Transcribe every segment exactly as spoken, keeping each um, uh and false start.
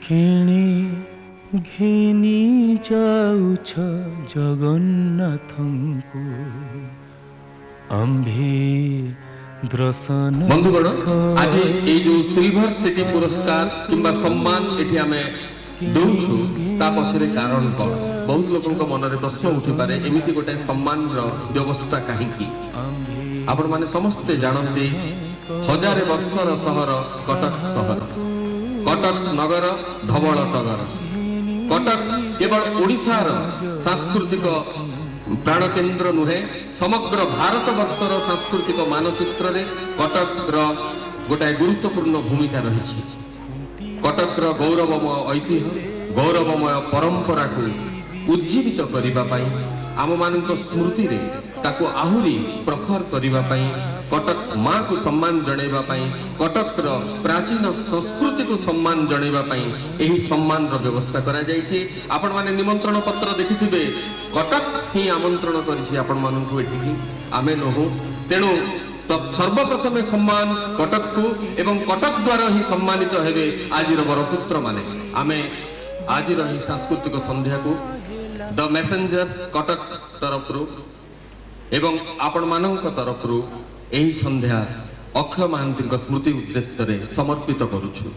କିଣି ଘେନି ଯାଉଛ ଜଗନ୍ନାଥଙ୍କୁ ଆମ୍ଭେ ଦର୍ଶନ। ବନ୍ଧୁଗଣ, ଆଜି ଏଇ ଯୋଉ ସିଲଭର ସିଟି ପୁରସ୍କାର କିମ୍ବା ସମ୍ମାନ ଏଠି ଆମେ ଦଉଛୁ ତା ପଛରେ କାରଣ କ'ଣ? ବହୁତ ଲୋକଙ୍କ ମନରେ ପ୍ରଶ୍ନ ଉଠିପାରେ, ଏମିତି ଗୋଟେ ସମ୍ମାନର ବ୍ୟବସ୍ଥା କାହିଁକି? ଆପଣମାନେ ସମସ୍ତେ ଜାଣନ୍ତି, ହଜାରେ ବର୍ଷର ସହର କଟକ ସହର, କଟକ ନଗର ଧବଳ ଟଗର। କଟକ କେବଳ ଓଡ଼ିଶାର ସାଂସ୍କୃତିକ ପ୍ରାଣକେନ୍ଦ୍ର ନୁହେଁ, ସମଗ୍ର ଭାରତ ବର୍ଷର ସାଂସ୍କୃତିକ ମାନଚିତ୍ରରେ କଟକର ଗୋଟାଏ ଗୁରୁତ୍ୱପୂର୍ଣ୍ଣ ଭୂମିକା ରହିଛି। କଟକର ଗୌରବମୟ ଐତିହ୍ୟ, ଗୌରବମୟ ପରମ୍ପରାକୁ ଉଜ୍ଜୀବିତ କରିବା ପାଇଁ, ଆମମାନଙ୍କ ସ୍ମୃତିରେ ତାକୁ ଆହୁରି ପ୍ରଖର କରିବା ପାଇଁ, କଟକ ମାକୁ ସମ୍ମାନ ଜଣାଇବା ପାଇଁ, କଟକର ପ୍ରାଚୀନ ସଂସ୍କୃତିକୁ ସମ୍ମାନ ଜଣାଇବା ପାଇଁ ଏହି ସମ୍ମାନର ବ୍ୟବସ୍ଥା କରାଯାଇଛି। ଆପଣମାନେ ନିମନ୍ତ୍ରଣ ପତ୍ର ଦେଖିଥିବେ, କଟକ ହିଁ ଆମନ୍ତ୍ରଣ କରିଛି ଆପଣମାନଙ୍କୁ ଏଠିକି, ଆମେ ନୁହଁ। ତେଣୁ ସର୍ବପ୍ରଥମେ ସମ୍ମାନ କଟକକୁ, ଏବଂ କଟକ ଦ୍ୱାରା ହିଁ ସମ୍ମାନିତ ହେବେ ଆଜିର ବରପୁତ୍ର ମାନେ। ଆମେ ଆଜିର ଏହି ସାଂସ୍କୃତିକ ସନ୍ଧ୍ୟାକୁ ଦ ମେସେଞ୍ଜର୍ସ କଟକ ତରଫରୁ ଏବଂ ଆପଣମାନଙ୍କ ତରଫରୁ ଏହି ସନ୍ଧ୍ୟା ଅକ୍ଷୟ ମହାନ୍ତିଙ୍କ ସ୍ମୃତି ଉଦ୍ଦେଶ୍ୟରେ ସମର୍ପିତ କରୁଛୁ।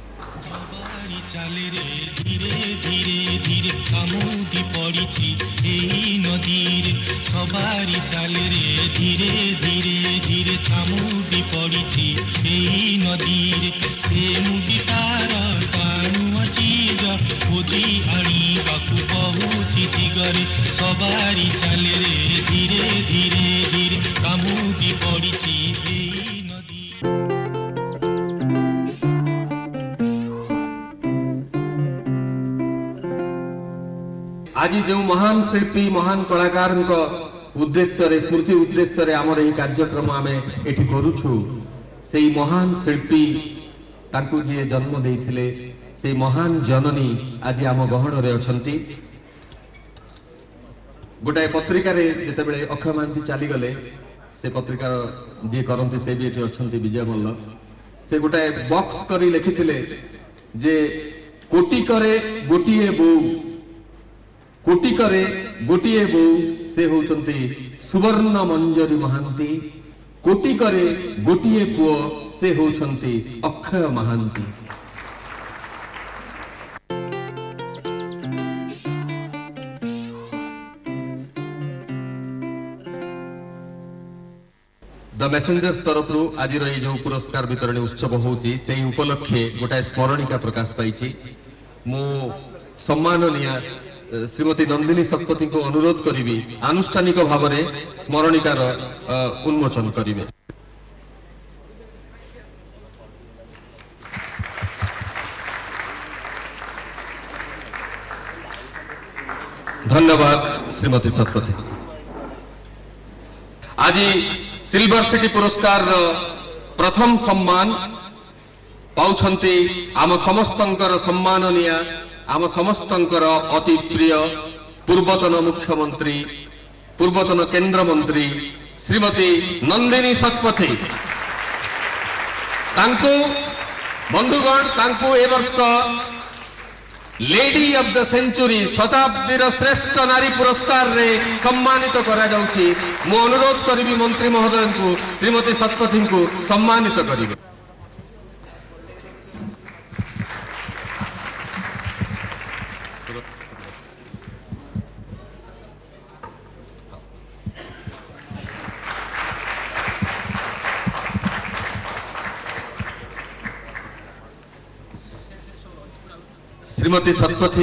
ধীরে ধীরে ধীরে কামুদি পড়িছি এই নদীর সবারি চালে রে, ধীরে ধীরে ধীরে কামুদি পড়িছি এই নদীর। সে মুদি তার টাণুয়া চিজ খোঁজি আনিবাকু বহুছি দিগরে, সবারি চালে রে, ধীরে ধীরে ধীরে কামুদি পড়িছি এই নদী। आज जो महान शिल्पी महान कलाकार उद्देश्य स्मृति उद्देश्य आमर यही कार्यक्रम आम ये करुछु, से महान शिल्पी तांकु जी जन्म देइथिले, से महान जननी आज आम गहन रे अछंती। गोटाए पत्रिका रे जेते बेले अक्षय महांती चली गले, से पत्रिका जी करंती से भी एठी अछंती विजय मल्ल, से गोटाए बॉक्स करी लिखिथिले जे कोटी करे गोटिए बो, कोटी करे गोटिए बो से होचंती सुवर्ण मंजरी महांती, कोटी करे गोटिए पुओ से होचंती अक्षय महांती। द मेसेंजर्स तरफ आज जो पुरस्कार वितरणी उत्सव होची, से उपलक्षे गोटाए स्मरणिका प्रकाश पाई। मु सम्माननीय श्रीमती नंदिनी शतपथी को अनुरोध करी आनुष्ठानिक भाव में स्मरणिकार उन्मोचन करेंगे। धन्यवाद श्रीमती शतपथी। आज सिल्वर सिटी पुरस्कार प्रथम सम्मान पाउछंती आम समस्तंकर सम्माननीय, आम समस्तंकर अति प्रिय पूर्वतन मुख्यमंत्री, पूर्वतन केंद्र मंत्री श्रीमती नंदिनी शतपथी। तांको बंधुगण, तांको ए वर्ष लेडी ऑफ द सेंचुरी शताब्दीर श्रेष्ठ नारी पुरस्कार रे सम्मानित करा जाउछि। मु अनुरोध करिबी मंत्री महोदय को श्रीमती शतपथी को सम्मानित करिबे। श्रीमती शतपथी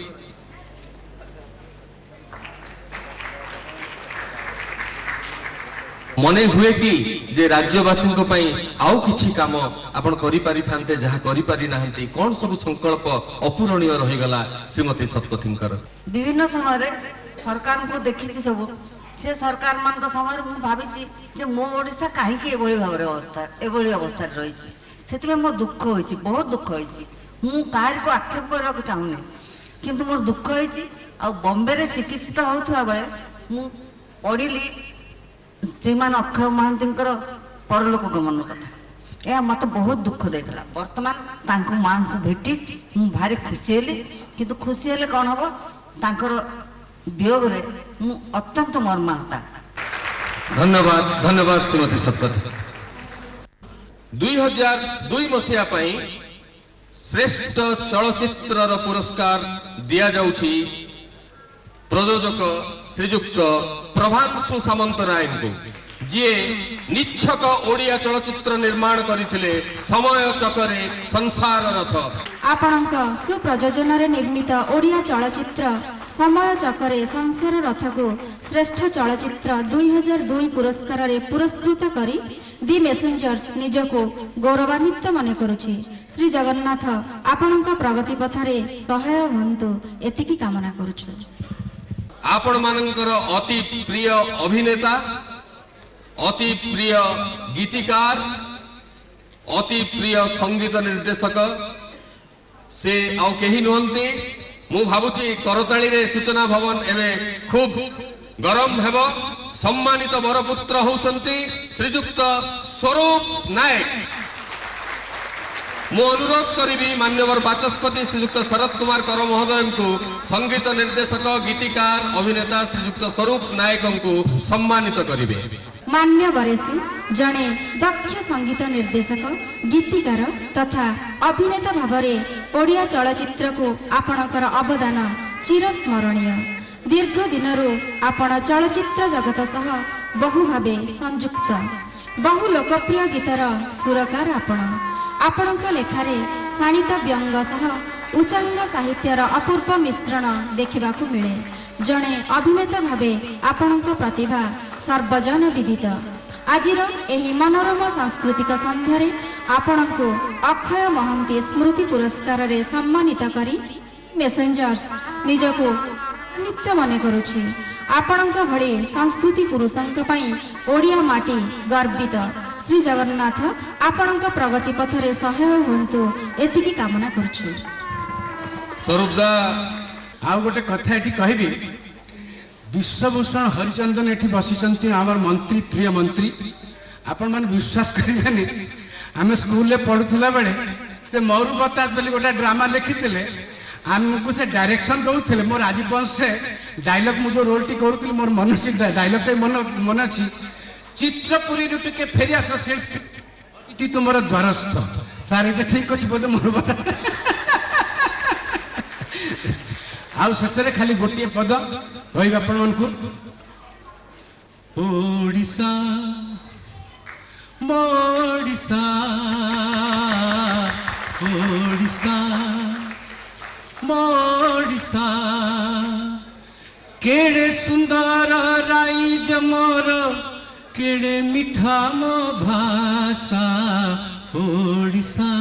मने हुए कि जे राज्यवासी आउ किछि काम आपण करि पारि थांते, जहा करि पारि नाहंती, कोन सब संकल्प अपूरणीय रहि गला श्रीमती शतपथींकर। विभिन्न समय रे सरकार को देखि सब से सरकार मान को समय मु भाबी जे मो ओडिसा काहे के एबोली भाबरे अवस्था एबोली अवस्था रही छी, सेति में मो दुख होई छी, बहुत दुख होई छी। मु कार को आक्षेप करबा को चाहूनी, किंतु मोर दुख होई छी। आ बॉम्बे रे चिकित्सित होथुआ बेले मु पढिली श्रीमान अक्षय महांती परलोक गमन कथा। ଏହା ମୋତେ ବହୁତ ଦୁଃଖ ଦେଇଥିଲା। ବର୍ତ୍ତମାନ ତାଙ୍କ ମାଆଙ୍କୁ ଭେଟି ମୁଁ ଭାରି ଖୁସି ହେଲି, କିନ୍ତୁ ଖୁସି ହେଲେ କ'ଣ ହେବ, ତାଙ୍କର ବିୟୋଗରେ ମୁଁ ଅତ୍ୟନ୍ତ ମର୍ମାହତା। ଧନ୍ୟବାଦ ଧନ୍ୟବାଦ ଶ୍ରୀମତୀ ଶତପଥୀ। ଦୁଇ ହଜାର ଦୁଇ ମସିହା ପାଇଁ ଶ୍ରେଷ୍ଠ ଚଳଚ୍ଚିତ୍ରର ପୁରସ୍କାର ଦିଆଯାଉଛି ପ୍ରଯୋଜକ ଶ୍ରୀଯୁକ୍ତ ପ୍ରଭାଂଶୁ ସାମନ୍ତରାୟଙ୍କୁ, ଯିଏ ନିଚ୍ଛକ ଓଡ଼ିଆ ଚଳଚ୍ଚିତ୍ର ନିର୍ମାଣ କରିଥିଲେ ସମୟ ଚକରେ ସଂସାର ରଥ। ଆପଣଙ୍କ ସୁପ୍ରଯୋଜନାରେ ନିର୍ମିତ ଓଡ଼ିଆ ଚଳଚ୍ଚିତ୍ର ସମୟ ଚକରେ ସଂସାର ରଥକୁ ଶ୍ରେଷ୍ଠ ଚଳଚ୍ଚିତ୍ର ଦୁଇ ହଜାର ଦୁଇ ପୁରସ୍କାରରେ ପୁରସ୍କୃତ କରି ଦି ମେସେଞ୍ଜର୍ସ ନିଜକୁ ଗୌରବାନ୍ୱିତ ମନେ କରୁଛି। ଶ୍ରୀ ଜଗନ୍ନାଥ ଆପଣଙ୍କ ପ୍ରଗତି ପଥରେ ସହାୟ ହୁଅନ୍ତୁ, ଏତିକି କାମନା କରୁଛୁ। ଆପଣମାନଙ୍କର ଅତି ପ୍ରିୟ ଅଭିନେତା, ଅତି ପ୍ରିୟ ଗୀତିକାର, ଅତି ପ୍ରିୟ ସଙ୍ଗୀତ ନିର୍ଦ୍ଦେଶକ ସେ ଆଉ କେହି ନୁହନ୍ତି। ମୁଁ ଭାବୁଛି କରତାଳିରେ ସୂଚନା ଭବନ ଏବେ ଖୁବ୍ ଗରମ ହେବ। ସମ୍ମାନିତ ବରପୁତ୍ର ହେଉଛନ୍ତି ଶ୍ରୀଯୁକ୍ତ ସ୍ୱରୂପ ନାୟକ। ମୁଁ ଅନୁରୋଧ କରିବି ମାନ୍ୟବର ବାଚସ୍ପତି ଶ୍ରୀଯୁକ୍ତ ଶରତ କୁମାର କର ମହୋଦୟଙ୍କୁ ସଙ୍ଗୀତ ନିର୍ଦ୍ଦେଶକ, ଗୀତିକାର, ଅଭିନେତା ଶ୍ରୀଯୁକ୍ତ ସ୍ୱରୂପ ନାୟକଙ୍କୁ ସମ୍ମାନିତ କରିବେ। ମାନ୍ୟବରେଶୀ ଜଣେ ଦକ୍ଷ ସଙ୍ଗୀତ ନିର୍ଦ୍ଦେଶକ, ଗୀତିକାର ତଥା ଅଭିନେତା ଭାବରେ ଓଡ଼ିଆ ଚଳଚ୍ଚିତ୍ରକୁ ଆପଣଙ୍କର ଅବଦାନ ଚିରସ୍ମରଣୀୟ। ଦୀର୍ଘ ଦିନରୁ ଆପଣ ଚଳଚ୍ଚିତ୍ର ଜଗତ ସହ ବହୁ ଭାବେ ସଂଯୁକ୍ତ। ବହୁ ଲୋକପ୍ରିୟ ଗୀତର ସୁରକାର ଆପଣ। ଆପଣଙ୍କ ଲେଖାରେ ଶାଣିତ ବ୍ୟଙ୍ଗ ସହ ଉଚ୍ଚାଙ୍ଗ ସାହିତ୍ୟର ଅପୂର୍ବ ମିଶ୍ରଣ ଦେଖିବାକୁ ମିଳେ। ଜଣେ ଅଭିନେତା ଭାବେ ଆପଣଙ୍କ ପ୍ରତିଭା ସର୍ବଜନ ବିଦିତ। ଆଜିର ଏହି ମନୋରମ ସାଂସ୍କୃତିକ ସନ୍ଧ୍ୟାରେ ଆପଣଙ୍କୁ ଅକ୍ଷୟ ମହାନ୍ତି ସ୍ମୃତି ପୁରସ୍କାରରେ ସମ୍ମାନିତ କରି ମେସେଞ୍ଜର୍ସ ନିଜକୁ ନିତ୍ୟ ମନେ କରୁଛି। ଆପଣଙ୍କ ଭଳି ସଂସ୍କୃତି ପୁରୁଷଙ୍କ ପାଇଁ ଓଡ଼ିଆ ମାଟି ଗର୍ବିତ। ଶ୍ରୀ ଜଗନ୍ନାଥ ଆପଣଙ୍କ ପ୍ରଗତି ପଥରେ ସହାୟ ହୁଅନ୍ତୁ, ଏତିକି କାମନା କରୁଛୁ। ସ୍ୱରୂପଦା, ଆଉ ଗୋଟେ କଥା ଏଠି କହିବି, ବିଶ୍ୱଭୂଷଣ ହରିଚନ୍ଦନ ଏଠି ବସିଛନ୍ତି ଆମର ମନ୍ତ୍ରୀ, ପ୍ରିୟ ମନ୍ତ୍ରୀ। ଆପଣମାନେ ବିଶ୍ୱାସ କରିବେନି, ଆମେ ସ୍କୁଲରେ ପଢ଼ୁଥିଲା ବେଳେ ସେ ମରୁ ବତାସ ବୋଲି ଗୋଟେ ଡ୍ରାମା ଲେଖିଥିଲେ, ଆମକୁ ସେ ଡାଇରେକ୍ସନ ଦେଉଥିଲେ। ମୋର ଆଜି ପର୍ଯ୍ୟନ୍ତ ସେ ଡାଇଲଗ, ମୁଁ ଯେଉଁ ରୋଲଟି କରୁଥିଲି ମୋର ମନେ ଅଛି, ଡାଇଲଗଟା ମନେ ମନେ ଅଛି, ଚିତ୍ରପୁରୀରୁ ଟିକେ ଫେରିଆସ ଶିଳ୍ପୀ ତୁମର ଦ୍ୱାରସ୍ଥ। ସାର୍ ଏଇଟା ଠିକ ଅଛି ବୋଧେ ମରୁ ବତାସ। ଆଉ ଶେଷରେ ଖାଲି ଗୋଟିଏ ପଦ କହିବି ଆପଣମାନଙ୍କୁ, ଓଡ଼ିଶା ଓଡ଼ିଶା ଓଡ଼ିଶା ଓଡ଼ିଶା କେଡ଼େ ସୁନ୍ଦର ରାଇଜ ମୋର, କେଡ଼େ ମିଠା ମୋ ଭାଷା, ଓଡ଼ିଶା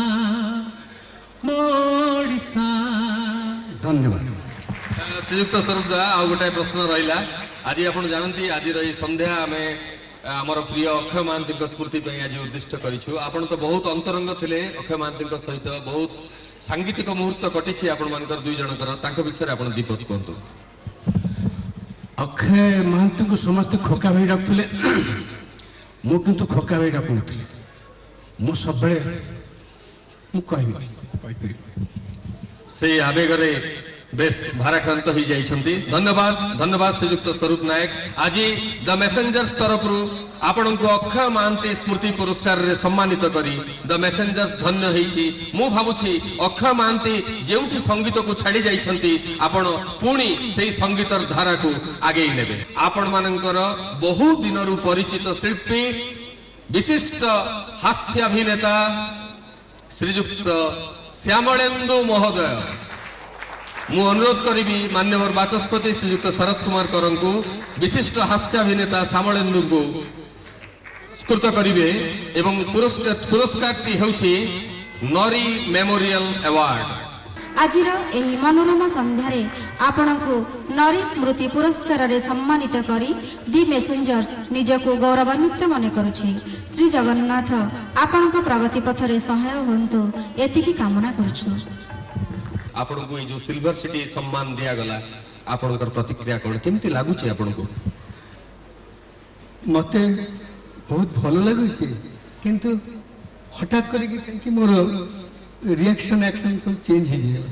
ଓଡ଼ିଶା। ଧନ୍ୟବାଦ। ଶ୍ରୀଯୁକ୍ତ ସ୍ୱରୂପଦା, ଆଉ ଗୋଟାଏ ପ୍ରଶ୍ନ ରହିଲା। ଆଜି ଆପଣ ଜାଣନ୍ତି ଆଜିର ଏହି ସନ୍ଧ୍ୟା ଆମେ ଆମର ପ୍ରିୟ ଅକ୍ଷୟ ମହାନ୍ତିଙ୍କ ସ୍ମୃତି ପାଇଁ ଆଜି ଉଦ୍ଦିଷ୍ଟ କରିଛୁ। ଆପଣ ତ ବହୁତ ଅନ୍ତରଙ୍ଗ ଥିଲେ ଅକ୍ଷୟ ମହାନ୍ତିଙ୍କ ସହିତ, ବହୁତ ସାଙ୍ଗୀତିକ ମୁହୂର୍ତ୍ତ କଟିଛି ଆପଣମାନଙ୍କର ଦୁଇ ଜଣଙ୍କର, ତାଙ୍କ ବିଷୟରେ ଆପଣ ଦୀପକ କୁହନ୍ତୁ। ଅକ୍ଷୟ ମହାନ୍ତିଙ୍କୁ ସମସ୍ତେ ଖୋକା ଭାଇ ଡାକୁଥିଲେ, ମୁଁ କିନ୍ତୁ ଖୋକା ଭାଇ ଡାକୁନଥିଲି। ମୁଁ ସବୁବେଳେ ମୁଁ କହିବି କହିପାରିବି ସେଇ ଆବେଗରେ ବେଶ ଭାରାକ୍ରାନ୍ତ ହୋଇଯାଇଛନ୍ତି। ଧନ୍ୟବାଦ ଧନ୍ୟବାଦ ଶ୍ରୀଯୁକ୍ତ ସ୍ୱରୂପ ନାୟକ। ଆଜି ଦ ମେସେଞ୍ଜର୍ସ ତରଫରୁ ଆପଣଙ୍କୁ ଅକ୍ଷୟ ମହାନ୍ତି ସ୍ମୃତି ପୁରସ୍କାରରେ ସମ୍ମାନିତ କରି ଦ ମେସେଞ୍ଜର୍ସ ଧନ୍ୟ ହେଇଛି। ମୁଁ ଭାବୁଛି ଅକ୍ଷୟ ମହାନ୍ତି ଯେଉଁଠି ସଙ୍ଗୀତକୁ ଛାଡ଼ି ଯାଇଛନ୍ତି, ଆପଣ ପୁଣି ସେଇ ସଙ୍ଗୀତର ଧାରାକୁ ଆଗେଇ ନେବେ। ଆପଣମାନଙ୍କର ବହୁ ଦିନରୁ ପରିଚିତ ଶିଳ୍ପୀ, ବିଶିଷ୍ଟ ହାସ୍ୟାଭିନେତା ଶ୍ରୀଯୁକ୍ତ ଶ୍ୟାମଳେନ୍ଦୁ ମହୋଦୟ, ମୁଁ ଅନୁରୋଧ କରିବି ମାନ୍ୟବର ବାଚସ୍ପତି ଶ୍ରୀଯୁକ୍ତ ଶରତ କୁମାର କରଙ୍କୁ ବିଶିଷ୍ଟ ହାସ୍ୟାଭିନେତା ଶ୍ୟାମଳେନ୍ଦୁଙ୍କୁ ପୁରସ୍କୃତ କରିବେ ଏବଂ ପୁରସ୍କାର ପୁରସ୍କାରଟି ହେଉଛି ନରୀ ମେମୋରିଆଲ ଆୱାର୍ଡ। ଆଜିର ଏହି ମନୋରମ ସନ୍ଧ୍ୟାରେ ଆପଣଙ୍କୁ ନରୀ ସ୍ମୃତି ପୁରସ୍କାରରେ ସମ୍ମାନିତ କରି ଦି ମେସେଞ୍ଜର୍ସ ନିଜକୁ ଗୌରବାନ୍ୱିତ ମନେ କରୁଛି। ଶ୍ରୀ ଜଗନ୍ନାଥ ଆପଣଙ୍କ ପ୍ରଗତି ପଥରେ ସହାୟ ହୁଅନ୍ତୁ, ଏତିକି କାମନା କରୁଛୁ। ଆପଣଙ୍କୁ ଏଇ ଯୋଉ ସିଲଭର ସିଟି ସମ୍ମାନ ଦିଆଗଲା, ଆପଣଙ୍କର ପ୍ରତିକ୍ରିୟା କ'ଣ, କେମିତି ଲାଗୁଛି ଆପଣଙ୍କୁ? ମୋତେ ବହୁତ ଭଲ ଲାଗୁଛି, କିନ୍ତୁ हठात करके कहीं मोर रिएक्शन एक्शन सब चेंज हो गया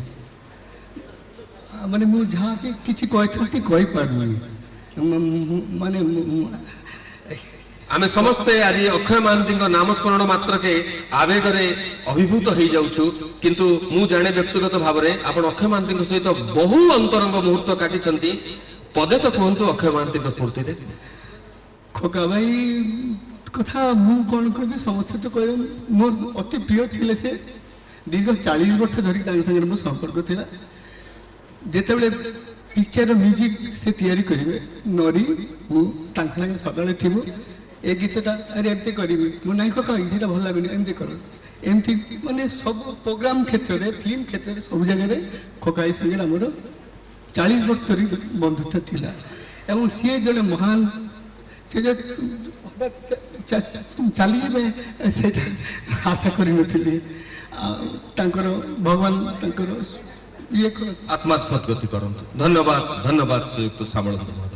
माने मु जहाँ कि किसी कहते कही पार्मी माने आमे समस्ते आज अक्षय महांती नाम स्मरण मात्र के आवेग अभिभूत हो जाऊँ किंतु मु जाने व्यक्तिगत भाव में आप अक्षय महांती सहित बहु अंतरंग मुहूर्त काटी पदे तो कहतु अक्षय महांती स्मृति खोका भाई कथा मु कौन कह समस्त तो कह मोर अति प्रिय थे से दीर्घ चालीस वर्ष धरिक संगे मो संपर्क था जिते पिक्चर म्यूजिक से तैयारी करेंगे नरी मुझे सदा थी ए गीतटा अरे एमती करी मो नाई कह ये भल लगुनि एमती कर एमती माने सब प्रोग्राम क्षेत्र में फिल्म क्षेत्र में सब जगह खोकाई संगे आमर चालीस वर्ष धरिक बंधुता थिला एवं सी जड़े महान से जो चली से आशा करी भगवान ये आत्मा सद्गति करंतु धन्यवाद धन्यवाद श्रीयुक्त सामळंत महोदय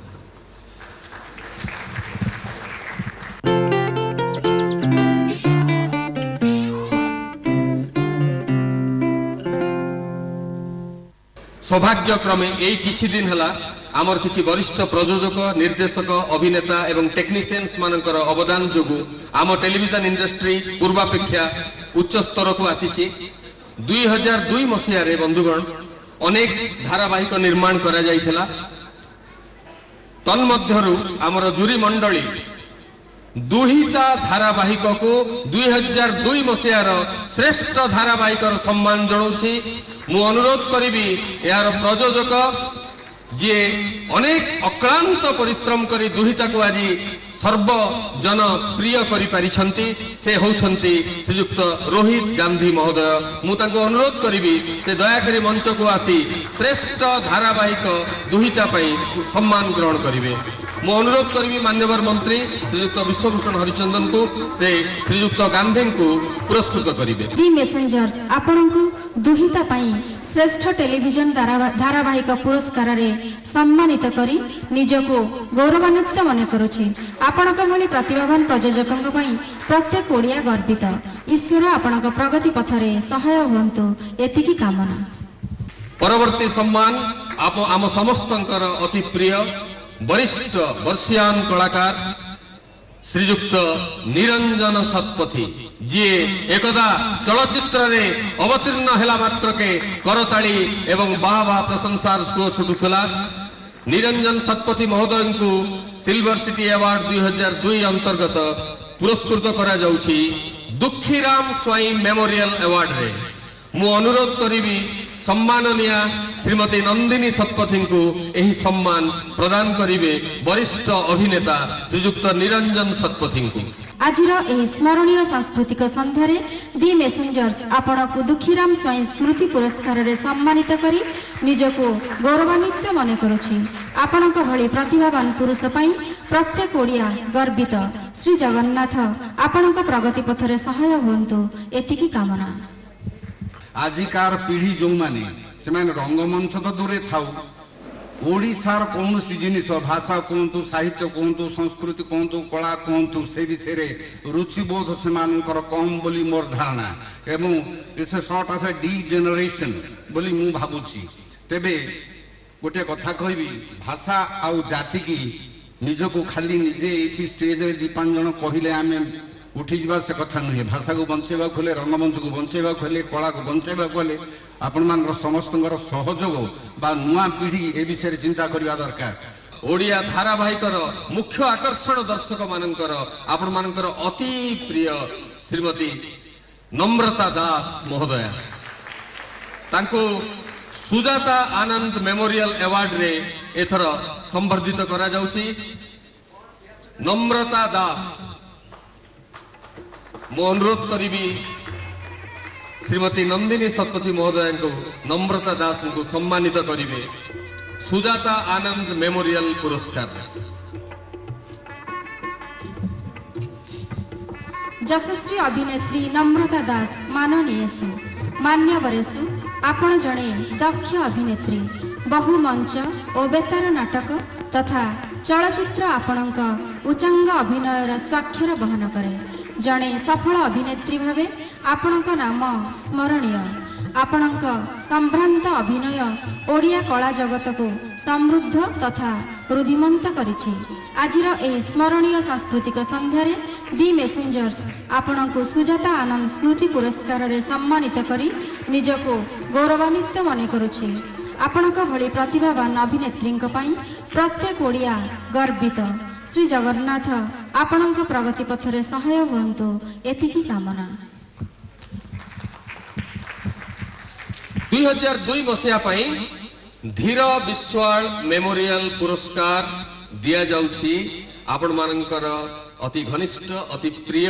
सौभाग्य क्रमे यही किछि दिन हला आमर किछि वरिष्ठ प्रयोजक निर्देशक अभिनेता एवं टेक्नीशियंस मानकर अवदान जोगु आम टेलीविजन इंडस्ट्री पूर्वापेक्षा उच्च स्तर को आसीछि दुई हजार दुई मसीह बंधुगण अनेक धारावाहिक निर्माण करा जाइथिला तन्मध्यरु आमर जूरी मंडली दुहिता धारावाहिक को दुई हजार दुई मसीह श्रेष्ठ धारावाहिक सम्मान जनाऊँगी मु अनुरोध करी यार प्रयोजक जी अनेक अक्लांत परिश्रम करी दुहिता को आज सर्वजन प्रिय करि से होउछंती श्रीयुक्त रोहित गांधी महोदय मु तांको अनुरोध करी से दयाकरी मंच को आसी श्रेष्ठ धारावाहिक दुहिता पई सम्मान ग्रहण करिवे मु अनुरोध करी मान्यवर मंत्री श्रीयुक्त विश्वभूषण हरिचंदन को से श्रीयुक्त गांधी को पुरस्कृत करिवे दी मेसेंजर्स आपन को दुहिता पई श्रेष्ठ टेलीविजन धारावाहिक पुरस्कार रे सम्मानित करी निजको गौरवान्वित मन करुछि आपणक भली प्रतिभावान प्रयोजकंक पई प्रत्येक ओडिया गर्वित ईश्वर आपणक प्रगति पथरे सहाय हुअन्तु एतिकी कामना परवर्ती सम्मान आप आम समस्तंकर अति प्रिय वरिष्ठ वर्षियान कलाकार श्रीयुक्त निरंजन शतपथी जी एकदा चलचित्र रे अवतीर्ण हेला मात्र के करताली एवं बाह बाह प्रशंसार सुओ छुटुला निरंजन शतपथी महोदय को सिल्वर सिटी अवार्ड दुई हजार दुई अंतर्गत पुरस्कृत करा जाउछि दुखीराम स्वाई मेमोरियल अवार्ड रे मु अनुरोध करी सम्माननीय श्रीमती नंदिनी शतपथी को यही सम्मान प्रदान करिवे वरिष्ठ अभिनेता श्रीयुक्त निरंजन शतपथी को आजिर एही स्मरणीय सांस्कृतिक संध्यारे दी मेसेंजर्स आपण को दुखीराम स्वाई स्मृति पुरस्कार रे सम्मानित करी निजको गौरवान्वित मन करुछि आपणक भली प्रतिभावान पुरुष पई प्रत्येक ओडिया गर्वित श्री जगन्नाथ आपणक प्रगति पथरे सहाय हुअन्तु एतिकी कामना आजिकार पीढ़ी जो माने से रंगमंच तो दूरे थाउ ओडिशार कौन सी जिनिस भाषा कहतु साहित्य कहतु संस्कृति कहतु कला कहतु से विषय रे रुचिबोध से कम बोली मोर धारणा एवं it's a sort of a degeneration बोली मु भाबुची तेबे गोटे कथा कहबी भाषा आउ जाति की निजको खाली निजे एठी स्टेज रे दीपान जन कहिले आमे उठी जा से कथा नुहे भाषा को बंचेबा हेले रंगमंच को बंचेबा हेले कला को बंचेबा हेले आपण मान समस्त सहयोग बा नुआ पीढ़ी ए विषय चिंता करबा दरकार ओडिया धारावाहिकर मुख्य आकर्षण दर्शक मानकर आपण मानकर अति प्रिय श्रीमती नम्रता दास महोदया तांको सुजाता आनंद मेमोरियल अवार्ड रे एथर संबर्धित करा जाउछि नम्रता दास मो अनुरोध करी श्रीमती नंदिनी शतपथी महोदय को नम्रता दास को सम्मानित करिवे सुजाता आनंद मेमोरियल पुरस्कार यशस्वी अभिनेत्री नम्रता दास माननीयसु मान्यवरेषु आपण जणे दक्ष अभिनेत्री बहु मंच और बेतार नाटक तथा चलचित्र आपणक उच्चांग अभिनयर स्वाक्षर बहन करे जड़े सफल अभिनेत्री भावे आपणक नाम स्मरणीय। आपणक संभ्रांत अभिनय ओडिया कला जगत को समृद्ध तथा रुधिमंत करिछि। आजिर एही स्मरणीय सांस्कृतिक संध्यारे दि मेसेंजर्स आपणक सुजाता आनंद स्मृति पुरस्कार रे सम्मानित करी निजको गौरवान्वित मने करुछि। आपणक भली प्रतिभावान अभिनेत्री प्रत्येक ओडिया गर्वित। श्री जगन्नाथ आपणक प्रगति पथरे सहाय हुअन्तु एतिकी कामना। दुई हजार दुई मसीहा पाई धीर विश्वाल मेमोरियल पुरस्कार दिया जाउछि। आपण मानकर अति घनिष्ठ अति प्रिय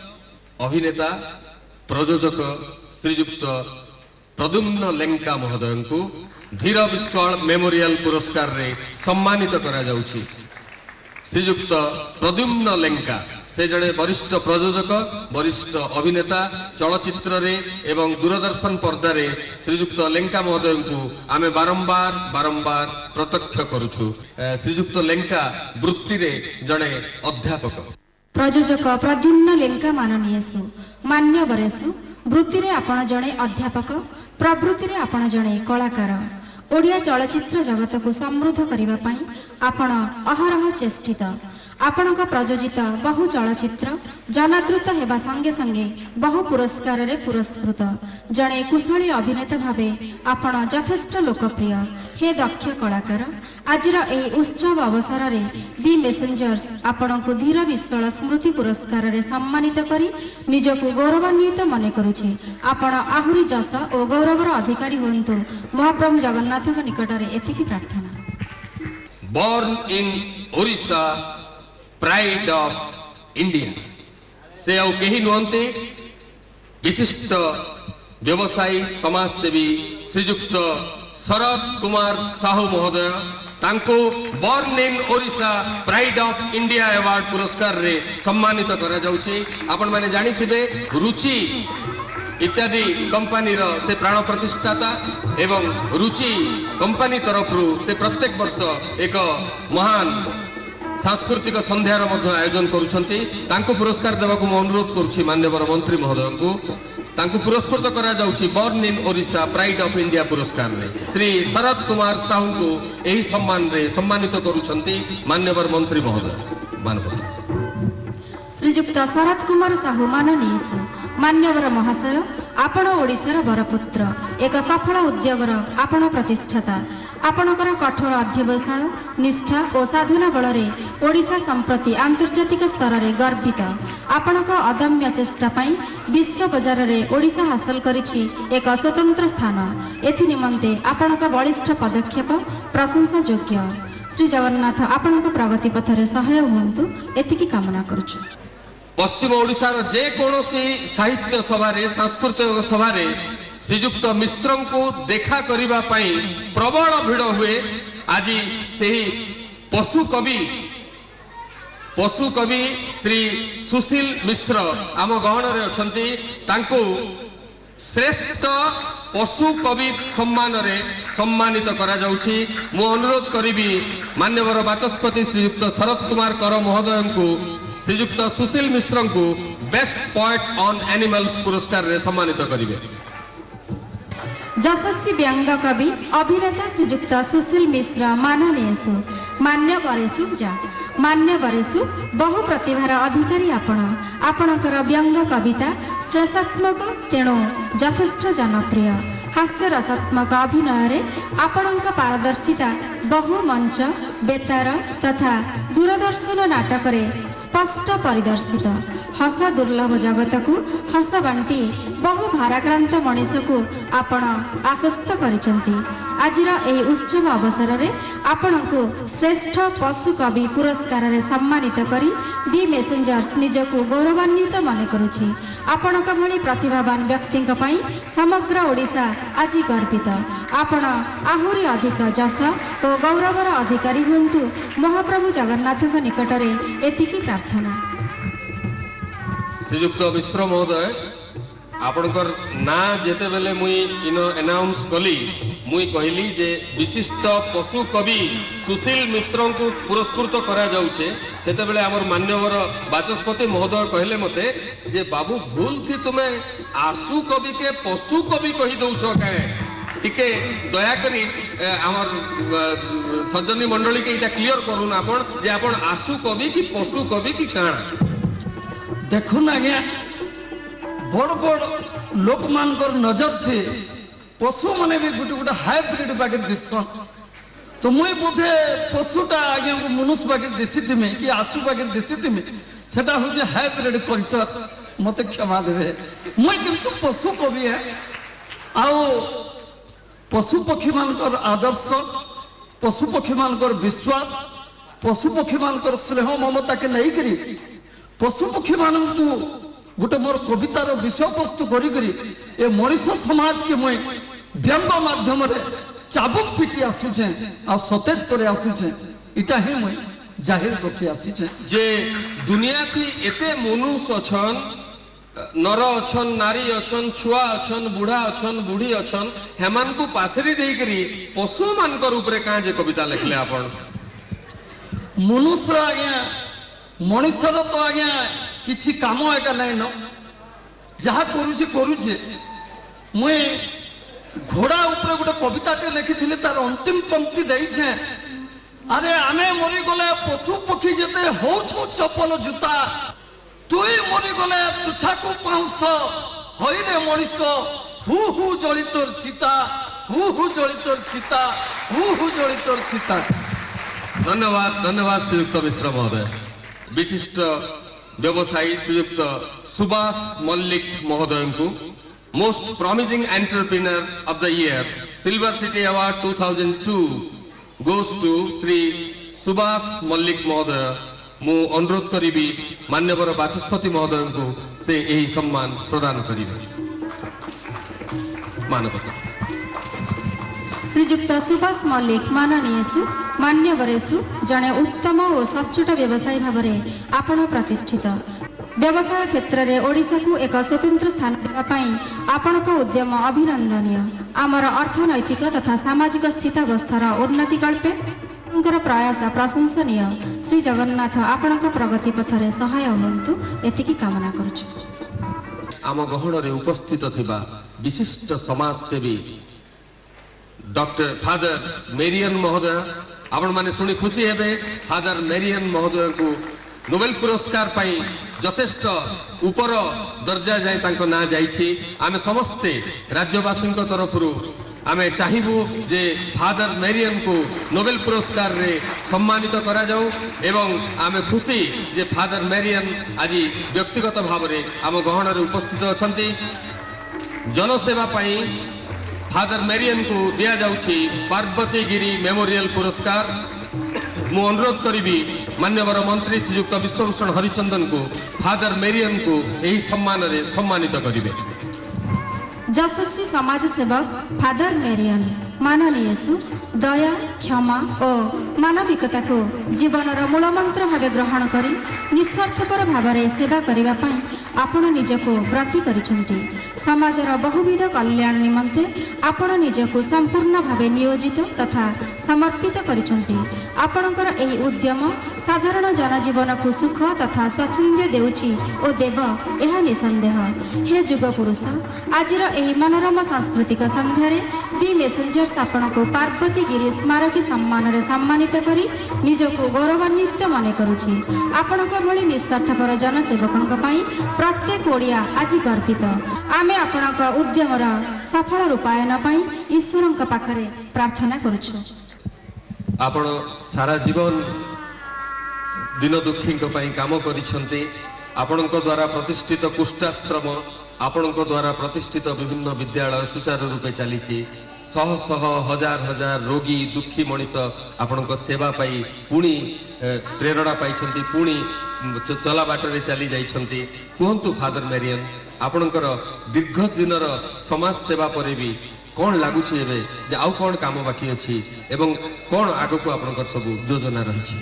अभिनेता प्रयोजक श्रीयुक्त प्रद्युम्न लेंका महोदय को धीर विश्वाल मेमोरियल पुरस्कार रे सम्मानित करा जाउछि। श्रीयुक्त प्रद्युम्न लेंका से जड़े वरिष्ठ प्रयोजक वरिष्ठ अभिनेता चलचित्र रे एवं दूरदर्शन पर्दा रे श्रीयुक्त लेंका महोदय को आम बारंबार बारंबार प्रत्यक्ष करुछु। श्रीयुक्त लेंका वृत्ति रे जड़े अध्यापक प्रयोजक प्रद्युम्न लेंका माननीयसु मान्यवरेसु वृत्ति रे आपण जड़े अध्यापक प्रवृत्ति रे आपण जड़े कलाकार। ओडिया चलचित्र जगत को समृद्ध करने पाई आपण अहरह चेष्टित। आपणक प्रयोजित बहु चलचित्र जनादृत हेबा संगे संगे बहु पुरस्कार रे पुरस्कृत। जड़े कुशली अभिनेता भावे आपण यथेष्ट लोकप्रिय। हे दक्ष कलाकार, आजिर एही उत्सव अवसर रे दि मेसेंजर्स आपणक धीर विश्वाल स्मृति पुरस्कार रे सम्मानित करी निजको गौरवान्वित मने करुछि। आपण आहुरी जस और गौरवर अधिकारी हुअन्तु महाप्रभु जगन्नाथ निकट रे एतिकी प्रार्थना। Born in Odisha pride of India से आउ कहीं नुहंते विशिष्ट व्यवसायी समाजसेवी श्रीयुक्त शरद कुमार साहू महोदय तांको born in Odisha pride of India award पुरस्कार रे सम्मानित करा जाउछि। आपण माने जानि थिबे रुचि इत्यादि कंपनी रो से प्राण प्रतिष्ठाता एवं रुचि कंपनी तरफ से प्रत्येक वर्ष एक महान सांस्कृतिक संध्यार मध्य आयोजन करुछंती। तांको पुरस्कार देवाक मैं अनुरोध करुछि माननीय मंत्री महोदय को। तांको पुरस्कृत करा जाउछि born in Odisha pride of India पुरस्कार रे श्री शरद कुमार साहू को एही सम्मान रे सम्मानित करुछंती माननीय मंत्री महोदय मानपत्र श्रीयुक्त शरद कुमार साहू माननीय मान्यवर महाशय आपण ओडिशार बरपुत्र एक सफल उद्योगर आपण प्रतिष्ठाता। आपणकर कठोर अध्यवसाय निष्ठा और साधना बल ओडिशा संप्रति आंतर्जातिक स्तर में गर्वित। आपणक अदम्य चेष्टा पाई विश्व बजार में ओडिशा हासिल करिछि एक स्वतंत्र स्थान। एथि निमंते आपणक बलिष्ठ पदक्षेप प्रशंसा योग्य। श्री जगन्नाथ आपणक प्रगति पथरे सहाय हुअन्तु एतिकी कामना करुछु। पश्चिम ओडिशार जे कोनोसी साहित्य सभा रे सांस्कृतिक सभा रे श्रीयुक्त मिश्र को देखा करिबा पाई प्रबल भिड़ हुए। आज से पशु कवि पशु कवि श्री सुशील मिश्र आम गहन रे अछंती। तांको श्रेष्ठ पशु कवि सम्मान रे सम्मानित करा जाउछि। मु अनुरोध करिबी मान्यवर बाचस्पति श्रीयुक्त शरद कुमार कर महोदय को श्रीयुक्त सुशील मिश्र को बेस्ट पोएट ऑन एनिमल्स पुरस्कार रे सम्मानित करिवे। यशस्वी व्यंग कवि अभिनेता श्रीयुक्त सुशील मिश्र माननीयसु मान्यवरेसु जा मान्यवरेसु बहु प्रतिभार अधिकारी आपण। आपणकर व्यंग कविता श्रेष्ठात्मक तेणु यथेष्ट जनप्रिय। हास्य रसात्मक अभिनय आपणक पारदर्शिता बहु मंच बेतार तथा दूरदर्शन नाटक रे स्पष्ट परिदर्शित। हस दुर्लभ जगत को हस बांटी बहु भाराक्रांत मनीष को आपण आश्वस्त करिसंती। आजिर एही उत्सव अवसर रे आपणको श्रेष्ठ पशु कवि पुरस्कार रे सम्मानित करी दि मेसेंजर्स निजको गौरवान्वित मने करुछि। आपणक भली प्रतिभावान व्यक्ति पई समग्र ओडिशा आज गर्वित। आपण आहुरी अधिक जस और गौरवर अधिकारी हुंतु महाप्रभु जगन्नाथ निकट रे एतिकी प्रार्थना। श्रीयुक्त मिश्र महोदय आपणकर ना जेते बेले मुई इनो अनाउंस कली मुई कहली जे विशिष्ट पशु कवि सुशील मिश्र को पुरस्कृत करा जाउछे सेते बेले हमर मान्यवर बाचस्पति महोदय कहले मते जे बाबू भूल थी तुमे आशु कवि के पशु कवि कहि दउछो काहे टिके दया करी हमर सज्जनी मंडली के इटा क्लियर करूँ आपण जे आपण आशु कवि की पशु कवि की काना देखुन आज्ञा बड़ बड़ लोक मानकर नजर थे पशु माने भी गोटे गोटे हाइब्रिड बागे दिसन तो मुई बोधे पशुटा आज्ञा मनुष्य बागे दिशी थी कि आशु बागे दिशी थी सेटा हूँ हाइब्रिड कल्चर मत क्षमा देवे मुई किंतु पशु कवि है आओ पशु पक्षी मानकर आदर्श पशु पक्षी मानकर विश्वास पशु पक्षी मानकर स्नेह ममता के नहीं करी पशु पक्षी मानू गोटे मोर कवितार विषय वस्तु करी ए मनीष समाज के मुई व्यंग माध्यम चाबुक पिटी आसुचे आ सतेज करे आसुचे इटा ही मुई जाहिर रखी आसीचे जे दुनिया की एते मनुष्य अछन नर अछन नारी अछन छुआ अछन बुढ़ा अछन बुढ़ी अछन हेमान को पासरी देई करी पशु मानकर ऊपर का जे कविता लिखले आपण मनुष्य आज्ञा मनुष्यर तो आज्ञा किसी काम एका नहीं न जहाँ करुचे करुचे मुई घोड़ा ऊपर गोटे कविताटे लिखी तार अंतिम पंक्ति देछे अरे आमे मरी गले पशु पक्षी जेते हो चपल जूता तुई मरी गले तुछा को पाउस हई रे मनीष हु हु जली तोर चिता हु हु जली तोर चिता हु हु जली तोर चिता। धन्यवाद धन्यवाद श्रीयुक्त मिश्र महोदय। विशिष्ट व्यवसायी श्रीयुक्त सुभाष मल्लिक महोदय को most promising entrepreneur of the year silver city award two thousand two goes to Shri Subhash Mallik महोदय मु अनुरोध करी मान्यवर बाचस्पति महोदय को से यही सम्मान प्रदान करेंगे मानवता श्रीजुक्त सुभाष मल्लिक माननीयसु मान्यवरेषु जड़े उत्तम और सच्चोट व्यवसायी भाव में आपण प्रतिष्ठित व्यवसाय क्षेत्र में ओडिशा को एक स्वतंत्र स्थान देवाई आपण उद्यम अभिनंदनीय आमर अर्थनैतिक तथा सामाजिक स्थितावस्थार उन्नति कल्पे प्रयास प्रशंसनीय श्री जगन्नाथ आपण प्रगति पथरे सहाय हूँ एतिकी कामना करुछु। आम गहन में उपस्थित थिबा विशिष्ट समाजसेवी डॉक्टर फादर मेरियन महोदय आपण माने सुनी खुशी हेबे फादर मेरियन महोदय को नोबेल पुरस्कार पाई यथेष्ट ऊपर दर्जा जाए तांको ना जाइछि आमे समस्ते राज्यवासी तरफ आमे चाहिबू जे फादर मेरियन को नोबेल पुरस्कार रे सम्मानित करा जाऊ एवं आमे खुशी जे फादर मेरियन आज व्यक्तिगत भाव में आम गहन रे उपस्थित अछंती जनसेवा पाई फादर मेरियन को दिया जाउछि पार्वती गिरी मेमोरियल पुरस्कार। मु अनुरोध करी मान्यवर मंत्री श्रीयुक्त विश्वभूषण हरिचंदन को फादर मेरियन को यही सम्मान रे सम्मानित करिवे। यशस्वी समाज सेवक फादर मेरियन माननीयसु दया क्षमा और मानविकता को जीवनर मूलमंत्र भाव ग्रहण करी निस्वार्थपर भाव में सेवा करने आपण निजको व्रती करिसेंती समाजर बहुविध कल्याण निमंते आपण निजको संपूर्ण भाव नियोजित तथा समर्पित करिसेंती। आपणकर एही उद्यम साधारण जनजीवन को सुख तथा स्वच्छंद्य देउछि ओ देव यह निसंदेह। हे जुग पुरुष आजिर एही मनोरम सांस्कृतिक संध्यारे दि मेसेंजर्स आपण को पार्वती गिरी स्मारकी सम्मान रे सम्मानित करी निजको गौरवान्वित मन करुछि। आपणक भली निस्वार्थपर जनसेवकंक पई प्रत्येक ओडिया आज गर्वित। आमे आपणक उद्यमर सफल रूपायन पई ईश्वरंक पाखरे प्रार्थना करुछु। आपण सारा जीवन दिन दुखी काम करिसेंती आपणक द्वारा प्रतिष्ठित कुष्ठाश्रम आपणक द्वारा प्रतिष्ठित विभिन्न विद्यालय सुचारू रूपे चली शह शह हजार हजार रोगी दुखी मनीष आपणक सेवा पाई पुणी प्रेरणा पाई पुणी चला बाटर चली जाइछंती। कहतु फादर मेरियन आपणकर दीर्घ दिनर समाज सेवा पर भी कौन लगुच जे आउ कौन काम बाकी अच्छी एवं कौन आग को आपणकर सब योजना रही।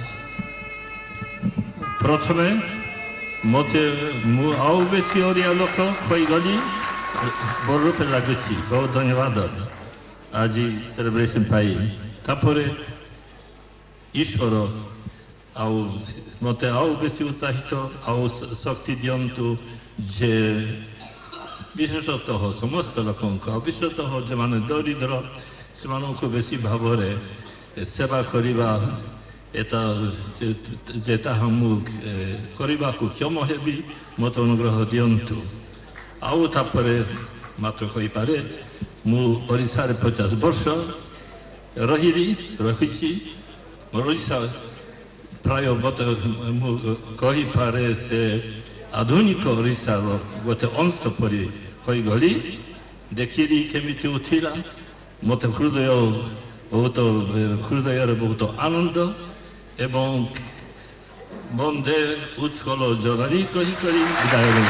प्रथमे मत आउ बेसी ओडिया लोक गली बड़ रूप लगुच बहुत धन्यवाद आज सेलिब्रेशन पाई तापर ईश्वर आउ मत आउ बेसी उत्साहित आउ शक्ति दिंतु जे विशेषतः समस्त लोक विशेषतः जो मैंने दरिद्र से बेसी भाव सेवा करवा एता जेता हम करने को क्षम हेबी मत अनुग्रह दिंतु आउ तापर मात्र कही पारे मु ओडिशा रे पचास वर्ष रही रही ओडिशा प्राय मत कही पारे से आधुनिक ओडिशा गोटे अंश परी हो गली देखी केमी उठिला मत हृदय बहुत हृदय बहुत आनंद एवं बंदे उत्कल जनानी कही करी विदाय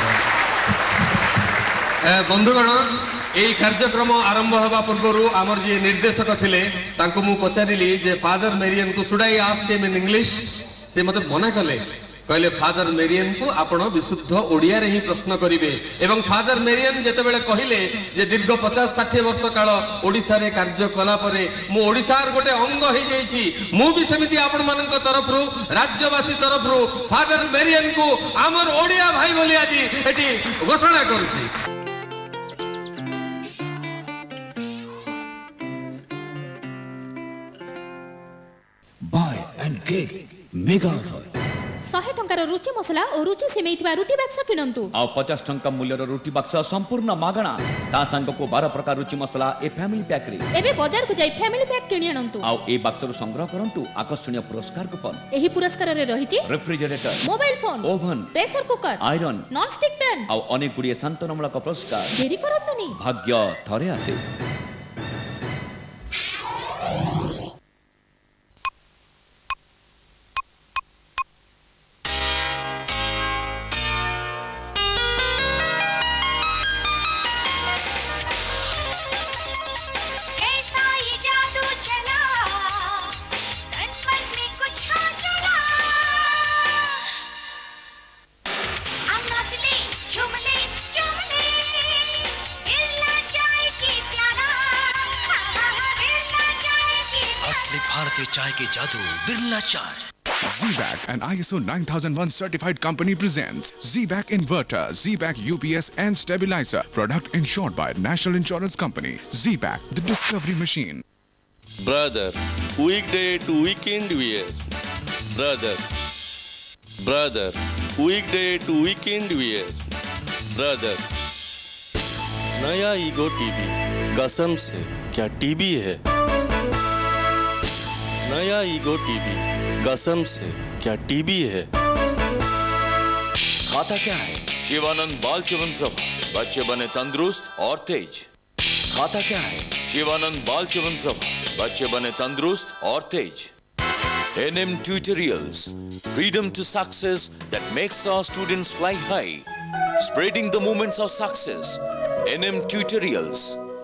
बंधुगण यही कार्यक्रम आरंभ होगा पूर्व आमर जी निर्देशक थिले तांको मु पचारिली जे फादर मेरियन को should I ask him in English से मते मना कले कहले फादर मेरियन को आपण विशुद्ध ओडिया रे ही प्रश्न करिवे एवं फादर मेरियन जेते बेले कहिले जे दीर्घ पचास साठ वर्ष काल ओडिसा रे कार्य कला परे मु ओडिसार गोटे अंग हो जाईची मु भी सेमिति आपण मानक तरफ रु राज्यवासी तरफ रु फादर मेरियन को आमर ओडिया भाई बोली आज एटी घोषणा करूची। Buy and get mega offer. शहे टंकार रुचि मसला और रुचि सिमेई रुटी बाक्स किणंतु आ पचास टंका मूल्यर रुटी बाक्स संपूर्ण मागणा ता संग को बारह प्रकार रुचि मसला ए फैमिली पैक रे एबे बाजार को जाई फैमिली पैक किनि आनंतु आ ए बाक्स रो संग्रह करंतु आकर्षणीय पुरस्कार कूपन एही पुरस्कार रे रहिछि refrigerator mobile phone oven pressure cooker iron non stick pan आ अनेक गुडी शांतनमूलक पुरस्कार देरी करंतुनी भाग्य थरे आसे। भारतीय चाय के जादू बिरला चाय। Z-Back, an I S O nine thousand one certified company presents Z-Back Inverter, Z-Back U P S and Stabilizer. Product insured by National Insurance Company. Z-Back, the discovery machine. Brother, weekday to weekend wear. Brother, brother, weekday to weekend wear. Brother, नया ego TV, कसम से क्या TV है? नया ego TV, कसम से क्या TV है? खाता क्या है? शिवानंद बाल च्यवन प्रभा, बच्चे बने तंदुरुस्त और तेज। खाता क्या है? शिवानंद बाल च्यवन प्रभा, बच्चे बने तंदुरुस्त और तेज। N M Tutorials, freedom to success that makes our students fly high, spreading the moments of success. N M Tutorials.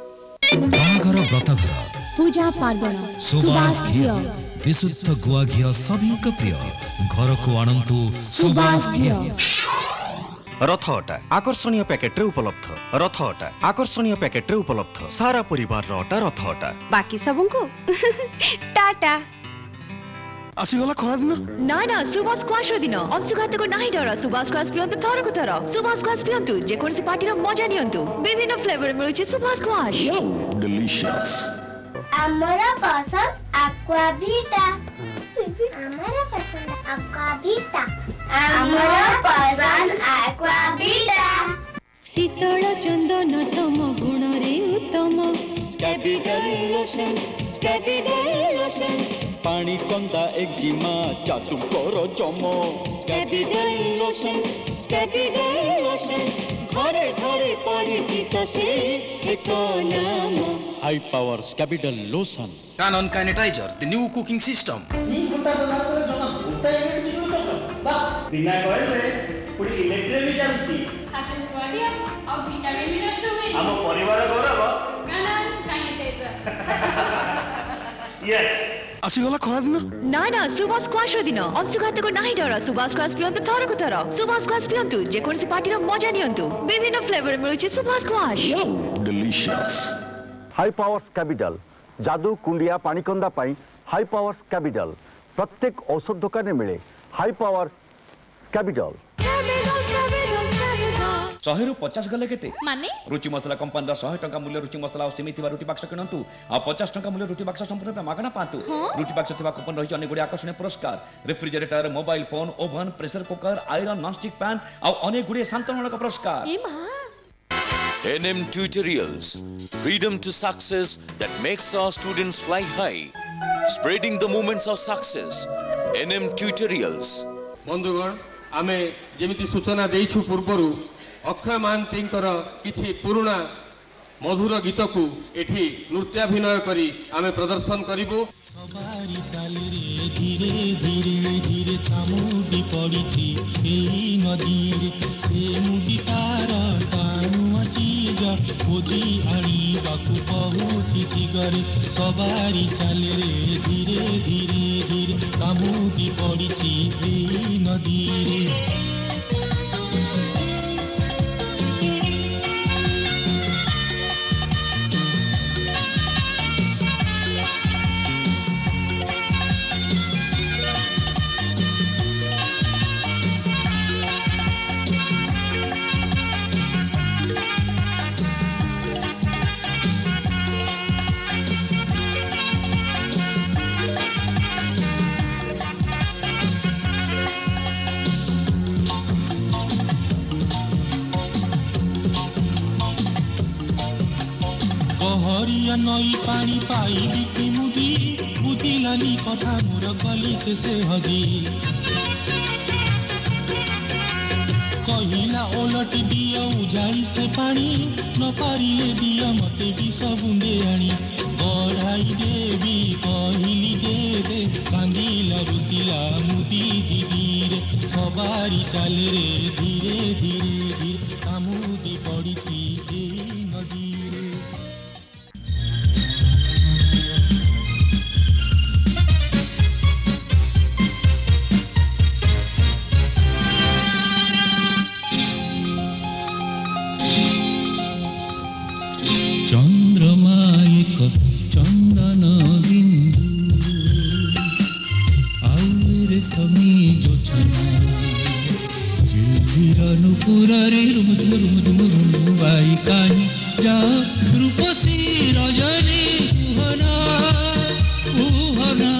पूजा पार्वण सुबास घिय विशुद्ध गुआ घिय सभी को प्रिय घर को आनंतु सुबास घिय। रथ अटा आकर्षणीय पैकेट रे उपलब्ध रथ अटा आकर्षणीय पैकेट रे उपलब्ध सारा परिवार रो अटा रथ अटा बाकी सबन को टाटा आसीगला खरा दिन ना ना सुबास क्वाश दिन अंशुघात को नाही डर सुबास क्वाश पियंतु थर को थर सुबास क्वाश पियंतु जे कोनसी पार्टी रो मजा नियंतु विभिन्न फ्लेवर मिलुछि सुबास क्वाश डिलीशियस। हमारा पसंद एक्वावीटा हमारा पसंद एक्वावीटा हमारा पसंद एक्वावीटा शीतल चंदन सम गुण रे उत्तम कैपिटल लोशन कैपिटल लोशन पानी कंदा एक्जिमा चातु करो जमो कैपिटल लोशन कैपिटल लोशन घरे घरे परिचित से एक नाम high powers capital lotion Canon Kinetizer, the new cooking system. बिना कोयल रे पूरी इलेक्ट्रिक भी चलती खाते स्वादिया और विटामिन भी नष्ट हुए हम परिवार गौरव Canon Kinetizer यस आसीगला खरा दिन ना ना सुभाष स्क्वाश दिन अंशुघात को नाही डर सुभाष स्क्वाश पियंतु थर को थर सुभाष स्क्वाश पियंतु जे कोनसी पार्टी रो मजा नियंतु विभिन्न फ्लेवर मिलुछि Subhash squash delicious high powers capital जादू कुंडिया पानीकंदा पाई हाई पावर्स कैपिटल प्रत्येक औषध दुकान में मिले हाई पावर कैपिटल शहे रु पचास गले केते माने रुचि मसला कंपनी सौ टंका मूल्य रुचि मसला और सीमित रुटी बाक्स किणतु आ पचास टंका मूल्य रुटी बाक्स संपूर्ण मागଣା पातु रुटी बाक्स थिबा कूपन रही अनेक गुडी आकर्षणीय पुरस्कार refrigerator mobile phone oven pressure cooker iron nonstick pan और अनेक गुडी शांतमूलक पुरस्कार ए मां N M Tutorials, freedom to success that makes our students fly high, spreading the moments of success. N M Tutorials. बंधुगण आमे जेमिति सूचना देइछु पूर्वरु अक्षय महांतींकर किछि पुराना मधुर गीत को एठी नृत्याभिनय करी आमे प्रदर्शन करिबो। सवारी चल रे धीरे धीरे धीरे थामुदी पड़िछि एई नदी से मुदी तार टानु चीज खोजी आनी बाकु पहुँची गरे सवारी चल रे धीरे धीरे धीरे थामुदी पड़िछि एई नदी हरिया नई पानी पाई बिकी मुदी बुझिलानी कथा मोर गली से से हजी कहिला ओलट दिया उजाई से पानी न पारिले दिया मते विष बुंदे आनी गढ़ाई देवी कहिली जे दे कांदिला रुसिला मुदी जीवीर सवारी चल रे धीरे धीरे धीरे कामुदी पड़िछि एई नदी चंद्रमा एक चंदन बिंदु आउरे समी जोचना झिलमिल नुपुर रे रुम झुम रुम झुम रुम बाई कानी जा रूपसी रजनी कुहना कुहना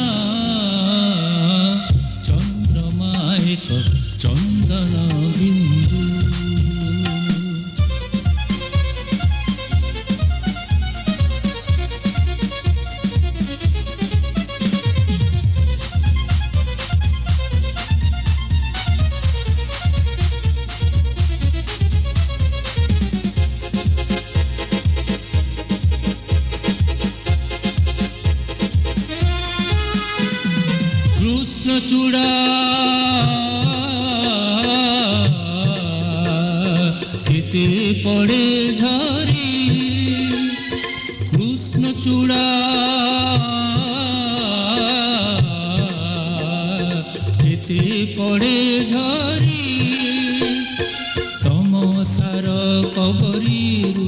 चंद्रमा एक चंदन बिंदु चूड़ा केते पड़े झरी कृष्ण चूड़ा केते पड़े झरी तम सार कबरीरू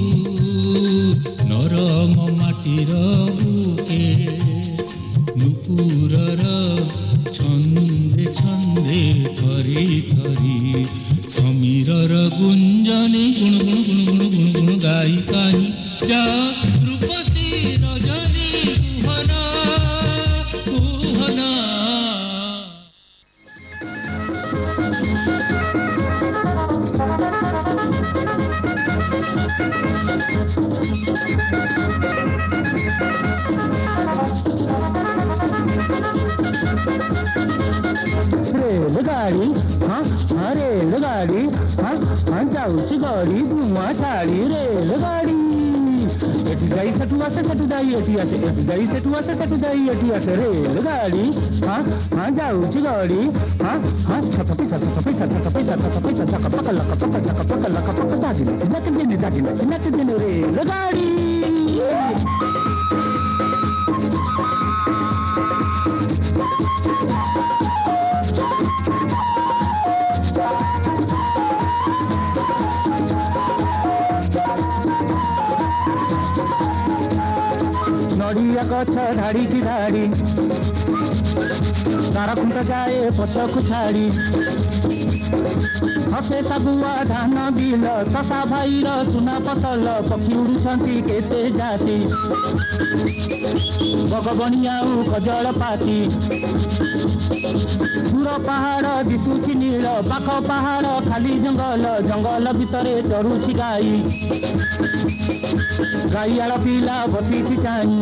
नरम माटीर बुके नुपुरर छंदे छंदे थरी थरी समीरर गुंजनी गुण गुण गुण गुण गुण गुण गाई कानी जा रूपसी रजनी कुहना कुहना रेलगाड़ी हाँ हाँ रेलगाड़ी हाँ हाँ जाऊँगी गाड़ी धुआं छाड़ी रेलगाड़ी एटी जाई सेठू आसे सेठू जाई एटी आसे एटी जाई सेठू आसे सेठू जाई एटी आसे रेलगाड़ी हाँ हाँ जाऊँगी गाड़ी हाँ हाँ छत पे छत पे छत पे छत पे छत पे पकड़ लक पकड़ लक पकड़ लक पकड़ दादी नक दिन दादी नक दिन रेलगाड़ी नड़िया गछ धाड़ी की धाड़ी तार खुंट जाए पछकु छाड़ी हसे सागुआ धान बिल ससा भाईर सुना पतल पक्षी उड़ुछंती केते जाति बगबणियाऊ कजल पाती दूर पहाड़ दिशुची नील पाख पहाड़ खाली जंगल जंगल भितरे चढ़ुची गाई गाईआड़ पिला बसीची चाई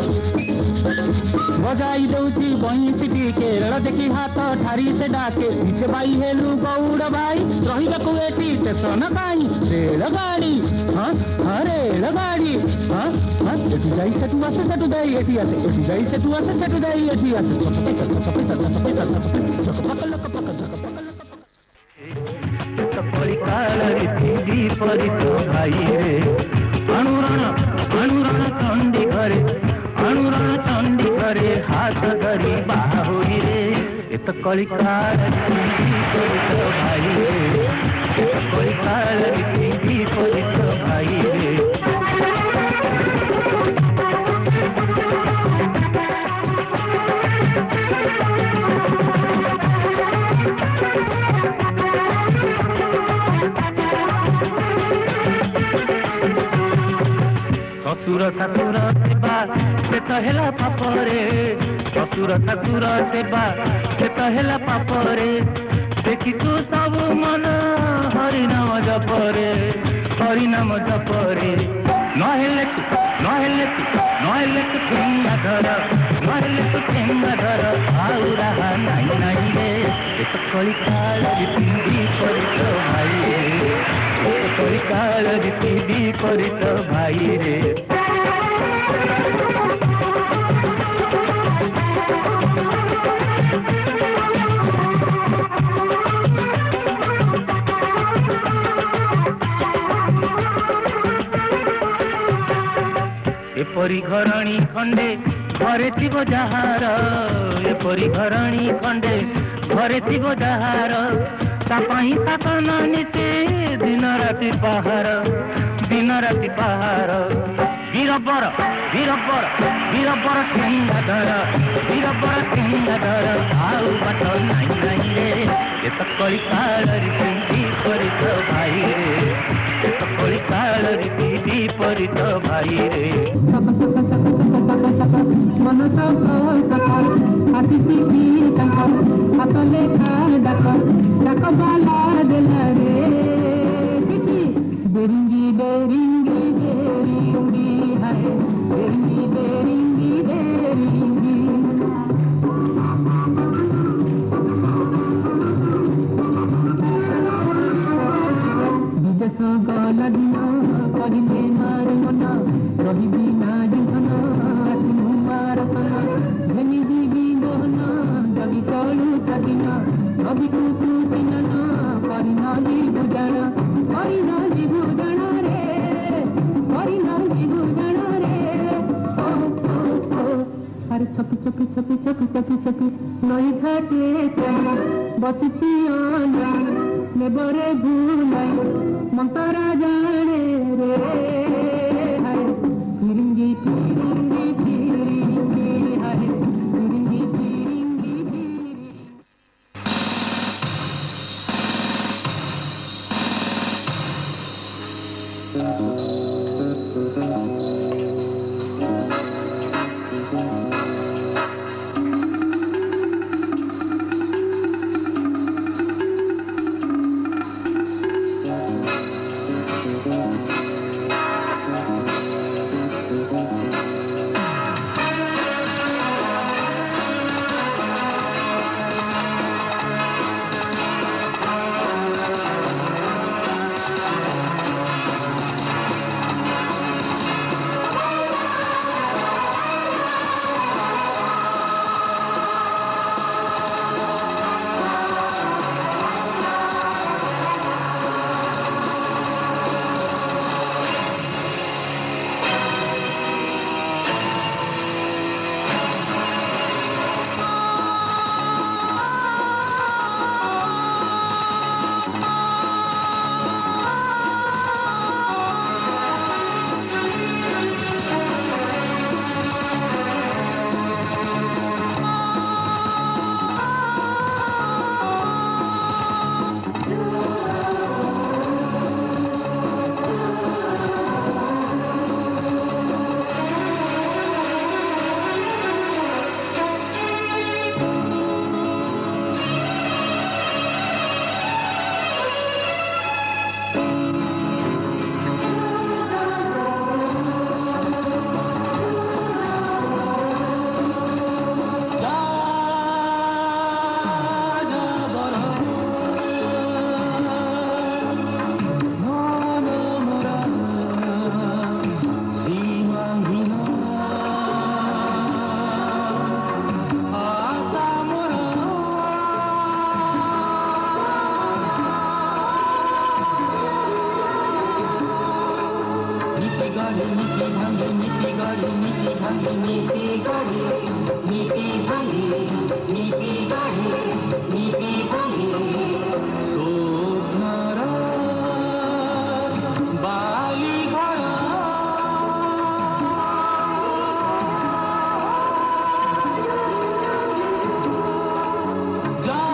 बजाई दौची बईची टी केरल देखी हाथ ठारी से डाके पीछे बाई हेलु गौड़ भाई रहिबाकु एटी स्टेशन काई रेलगाड़ी हाँ हाँ रेलगाड़ी हाँ हाँ एटी जाई सेटु आसे सेटु जाई एटी आसे एटी जाई सेटु आसे सेटु जाई एटी आसे भाई रे अनुरण अनुरण चंडी घरे अनुरण चंडी घरे हाथ धरी बाहुरी रे एत कलिकाल भाई रे एत कलिकाल भाई रे ससुर ससुर सेवा से तो हेला पापरे ससुर ससुर सेवा से तो हेला पापरे देखी तू सब मन हरिनाम जपरे हरिनाम जपरे नहेले तू नहेले तू नहेले तू ठेंगा धर नहेले तू ठेंगा धर आउ रहा नहीं नहीं रे एक कलिकाल रीति विपरीत भाई रे एक कलिकाल रीति विपरीत भाई रे एपरी घरणी खंडे घरे थिब जहार एपरी घरणी खंडे घरे थिब जहार तापाई शासन निते दिन राति पहाड़ दिन राति पहाड़ वीरबर वीरबर वीरबर ठेंगा धर वीरबर ठेंगा धर आउ बाट नहीं नहीं रे एत कलिकाल रीति विपरीत भाई रे एत कलिकाल रीति विपरीत भाई रे मन हाथी हाथ लेखा डाक डाक बाला देला रे बेरिंगी बेरिंगी बेरिंगी हाय बेरिंगी बेरिंगी बेरिंगी विदेश गला दिन करिले मार मन रहिबी ना जीवन मार मन धनी जीवी मोहन जगी चलू तदिन रवि कुतु दिनन करिना बुझाण करिना बुझाण रे करिना बुझाण रे अरे छपी छपी छपी छपी छपी छपी नई घाटे बसिछि आना लेबरे भूलाई मंतरा जाने रे हाय फिरिंगी फिरिंगी फिरिंगी हाय फिरिंगी फिरिंगी फिरिंगी गाड़ी नीति भांगे नीति गाड़ी नीति भांगे नीति गाड़ी नीति भांगे नीति गाड़ी नीति भांगे सोनारा बाली घड़ा जा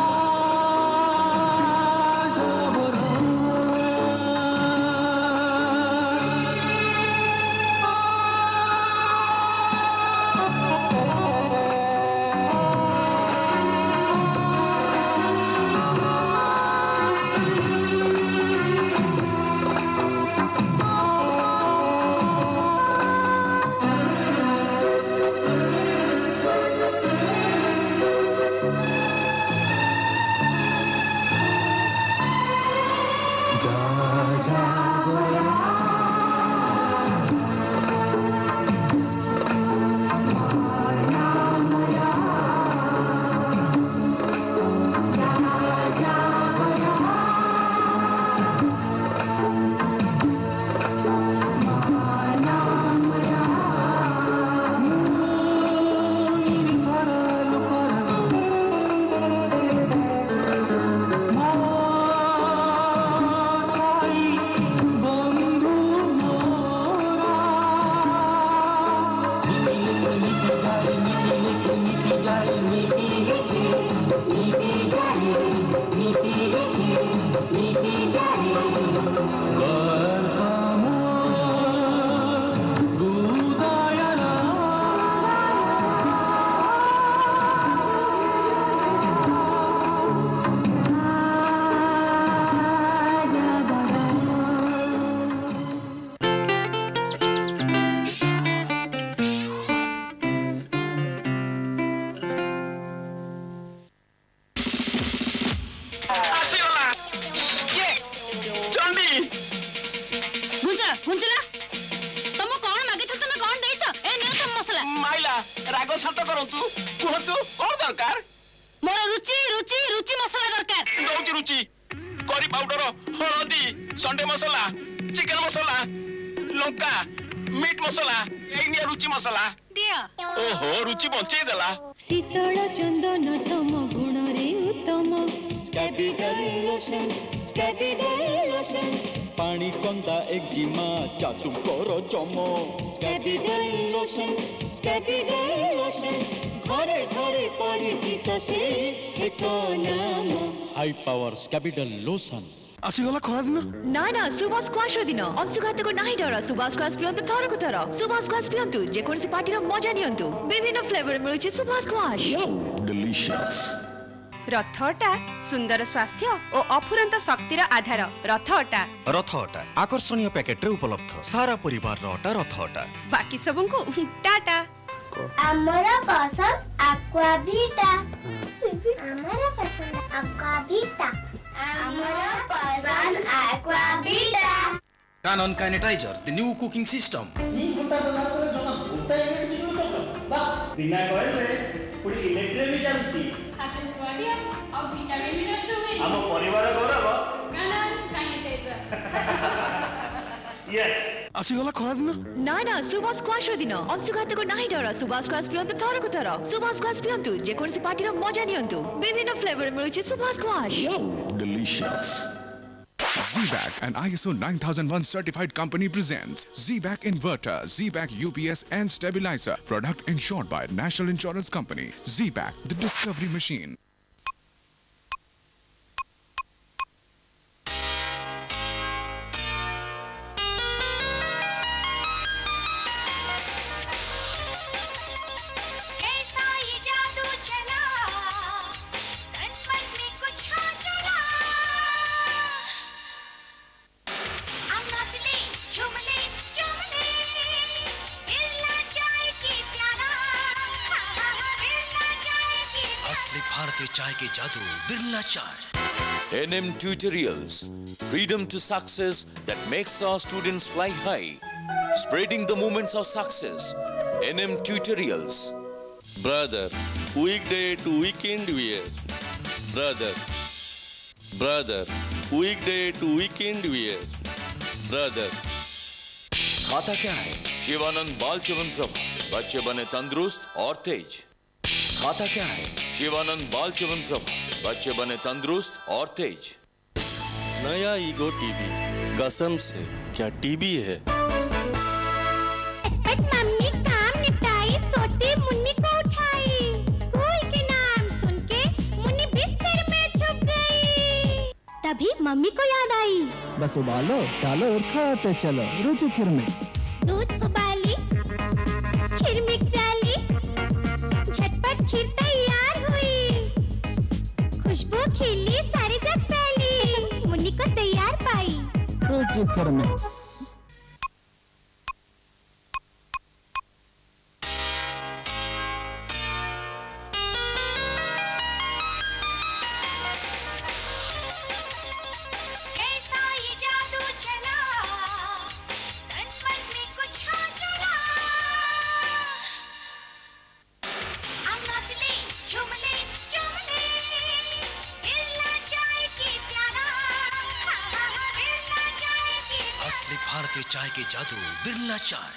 शीतल चंदन सम गुण रे उत्तम कैपिटल लोशन कैपिटल लोशन पानी कंदा एक्जिमा चाचू करो चमो कैपिटल लोशन कैपिटल लोशन घरे घरे परिचित से एक नाम हाई पावर कैपिटल लोशन आसीगला खरा दिन ना ना सुभाष स्क्वाश दिन अंशुघात को नहीं डर सुभाष स्क्वाश पियंतु थर को थर सुभाष स्क्वाश पियंतु जे कोनसी पार्टी रो मजा नियंतु विभिन्न फ्लेवर मिलुची सुभाष स्क्वाश डिलीशियस रथ अटा सुंदर स्वास्थ्य और अफुरंत शक्तिर आधार रथ अटा रथ अटा आकर्षणीय पैकेट रे उपलब्ध सारा परिवार रो अटा रथ अटा बाकी सबको टाटा हमरा पसंद एक्वावीटा हमरा पसंद एक्वावीटा हमरा पसंद एक्वावीटा Canon Kinetizer, the new cooking system. बिना कहले पुरी इलेक्ट्रिक भी चलुची खाते स्वादिया और विटामिन भी नष्ट हुए हम परिवार गौरव Canon Kinetizer यस आसीगला खरा दिन ना ना सुभाष स्क्वाश दिन अंशुघात को नहीं डर सुभाष स्क्वाश पियंतु थर को थर सुभाष स्क्वाश पियंतु जे कोनसी पार्टी रो मजा नियंतु विभिन्न फ्लेवर मिलुची Subhash squash delicious Z-Back, an I S O nine thousand one certified company presents Z-Back Inverter, Z-Back U P S and Stabilizer. Product insured by National Insurance Company. Z-Back, the Discovery Machine. भारतीय चाय के जादू बिरला चाय N M Tutorials, freedom to success that makes our students fly high, spreading the moments of success. N M Tutorials, brother, weekday to weekend wear, brother, brother, weekday to weekend wear, brother. खाता क्या है? शिवानंद बाल च्यवन प्रभा, बच्चे बने तंदुरुस्त और तेज। खाता क्या है? शिवानंद बाल च्यवन प्रभा, बच्चे बने तंदुरुस्त और तेज। नया ईगो टीवी, कसम से क्या टीवी है? मम्मी काम निपटाई, सोती मुन्नी को उठाई। स्कूल के नाम सुन के मुन्नी बिस्तर में छुप गई। तभी मम्मी को याद आई, बस उबालो, डालो और खाते चलो। रुचि खीर मिक्स। दूध उबाली, खीर मिक्स डाली, झटपट खीर तैयार हुई। खुशबू खिली, सारी जग फैली, मुन्नी को तैयार पाई। रुचि खीर मिक्स। भारतीय चाय के जादू, बिरला चाय।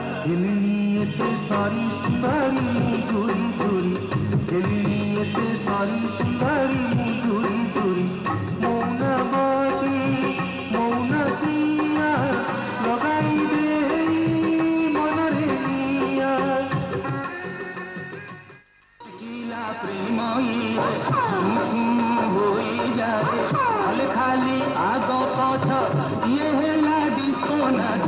सारी सुंदरी झूरी झूरी, पथ ये हेला डिस्को नाच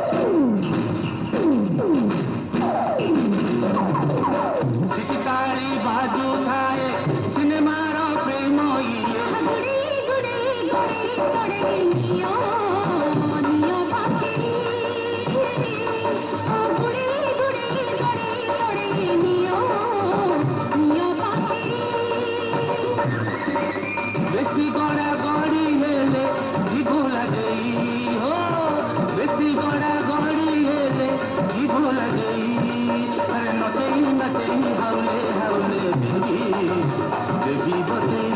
सिटिकाली बाजू थाए सिनेमार प्रेम इए गुड़ी गुड़ी गुड़ी गुड़ी नियो नियो पाखी ओ गुड़ी गुड़ी गुड़ी गुड़ी नियो नियो पाखी बेसी गड़ा गड़ी हेले जीभ लगई हो बेसी गड़ा गड़ी हेले जीभ लगई अरे नचई नचई हाउले हाउले बेबी बेबी बतई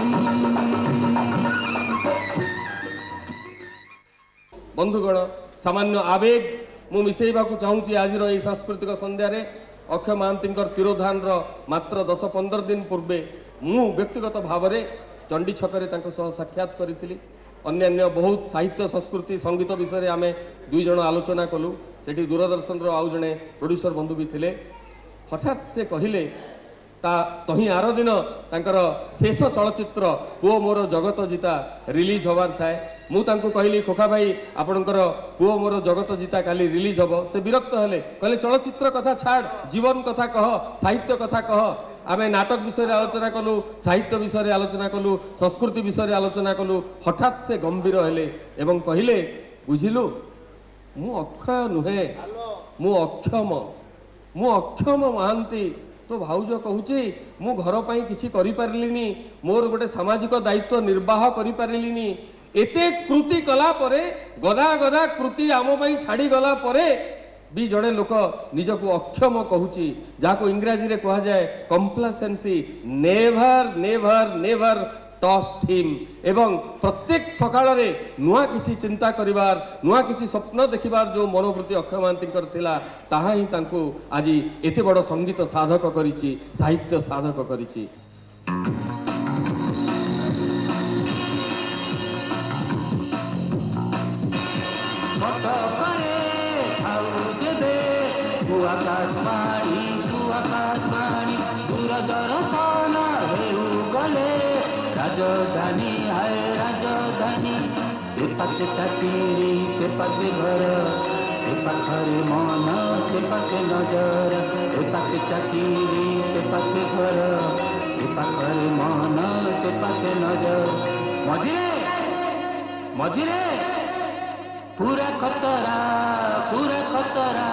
बंधुगण सामान्य आवेग मु मिसेइबाकू चाहूँगी आज ये सांस्कृतिक संध्यार अक्षय महांती तिरोधान मात्र दस पंदर दिन पूर्वे मु व्यक्तिगत भाव में चंडी छकरे साक्षात करी अन्यान्य बहुत साहित्य संस्कृति संगीत विषय आम दुई जन आलोचना कलु सेठी दूरदर्शन आउ जड़े प्रोड्यूसर बंधु भी थे हठात से कहले तही आर दिन तांकर शेष चलचित्र पुओ मोर जगत जीता रिलीज होबार थाए मु तांको कहली खोखा भाई आपणकर पुओ मोर जगत जीता काली रिलीज हम से विरक्त हेले कहले चलचित्र कथा छाड़ जीवन कथा कह साहित्य कथा कह आमे नाटक विषय आलोचना कलु साहित्य विषय आलोचना कलु संस्कृति विषय आलोचना कलु हठात से गंभीर हेले एवं कहले बुझिलु मु अक्षय नुहे मु अक्षम मु अक्षम महांती तो भाउज कहूची मु घर पाई किछि करि पारलिनी मोर गोटे सामाजिक दायित्व निर्वाह करि पारलिनी एते कृति कला परे गदा गदा कृति आम पाई छाड़ी गला परे भी जड़े लोक निजको अक्षम कहूची जाको इंग्राजी रे कहा जाए complacency never never never toast him एवं प्रत्येक सकाळ रे नुआ किसी चिंता करिवार नुआ किसी स्वप्न देखिबार जो मनोवृत्ति अक्षय महांती थिला ताहा ही तांको आज एते बड़ संगीत साधक करिछि साहित्य साधक करिछि आकाशवाणी तू आकाशवाणी दूरदर्शन हेउ गले राजधानी आए राजधानी से पाके चाकरी से पाके घर से पाखरे मन से पाके नजर से पाके चाकरी से पाके घर से पाखरे मन से पाके नजर मझिरे मझिरे पूरा खतरा पूरा खतरा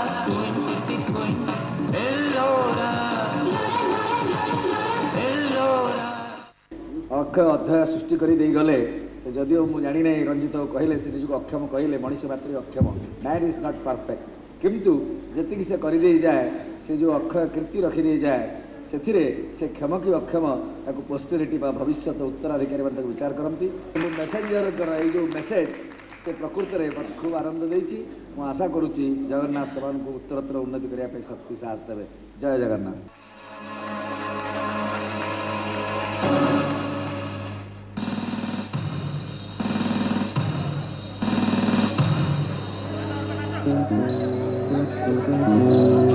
अक्षय अध्याय सृष्टि कर गले जदिव मुझे जानी ना रंजित कहले से निजक अक्षम कहले मनीष मात्र अक्षम मैन इज नॉट परफेक्ट किंतु जी से कर जाए से जो अक्षय कीर्ति रखी जाए से से क्षम कि अक्षम ताको पोस्टेरिटी भविष्य उत्तराधिकारी मैंने विचार करती मेसेंजर जो मेसेज से प्रकृत में मत खूब आनंद देती मु आशा करुच्ची जगन्नाथ से उत्तरोत्तर उन्नति करने शक्ति साहस देवे जय जगन्नाथ। Thank you.